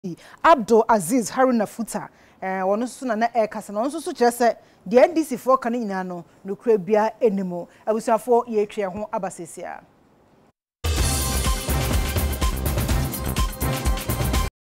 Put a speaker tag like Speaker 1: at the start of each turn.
Speaker 1: Abdul Aziz Haruna Futa wono so na kasa na so kyerese the NDC for kan nyina no nokura bia enimo abusuafo ye twe ho abasesia